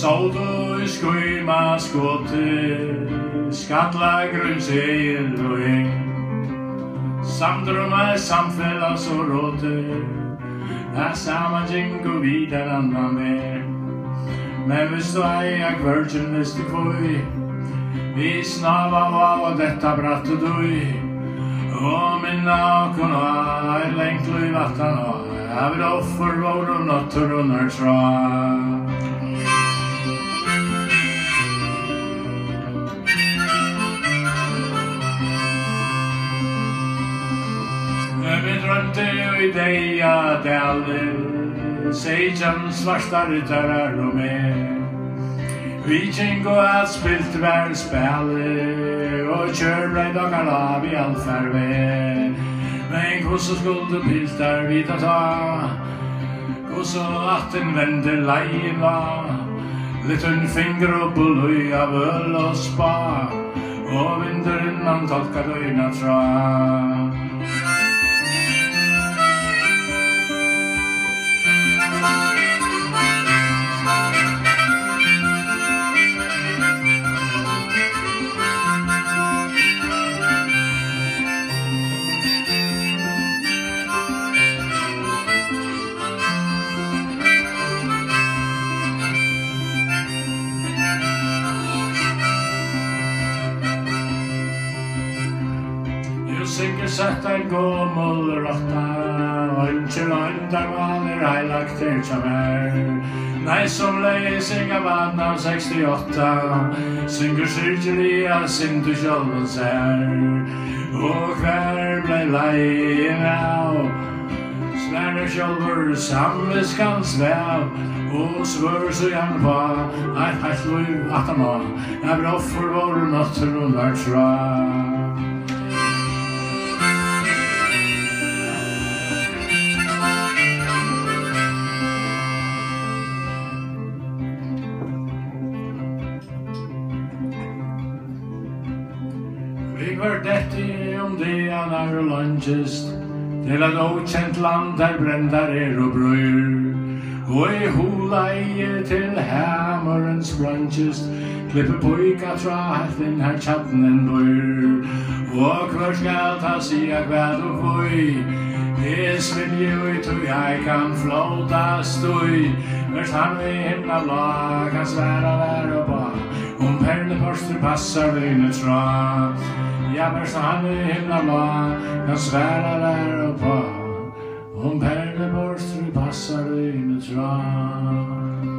så du I skøyma skåte, skalla grunn seil og eng. Samdrømma samfellas og råte, saman gengur vidar annan veg. Men hvis du eier kvørgen hvis du kvøy, vi snava av detta bratte døy. Og minna okon og lengt løy vattan og jeg vil offer vår og natter under tra. Vi drømte I deia daler, sejan svarta ryttarar og med. Viking og at spilt vær spæle, og kjør breid og av I all farvel. Men hvordan skulle piltar vita ta, hvordan at den vende leien var. Litt finger opp og løy av øl og spa, og vinderen man tolka døgna tra. Sikker sett gommel rotta, ønsker øndar valer heilagt til mer. Nei, som leie singa vann av 68, synger syrkjelig av sindu sjolven ser. Og hver blei leien av, sverre sjolver samviskans vev, og svør så gjerne på, eit heilt liv at han må, jeg vil offer våre natter under tra. Vi var dette det han og langest, til et okjent land der brendar og brøyr. Og I hula til hammeren sprangest, klipper poika tra helt inn her tjattnen bøyr. Og hver skal ta sia kvæd og kvøy, svilje ut og jeg kan flåta støy. Først han I himla lag kan sværa vær og ba, perleborster passar døgnet tra. Ja, først han I himla lag kan sværa vær og ba, perleborster passar døgnet tra.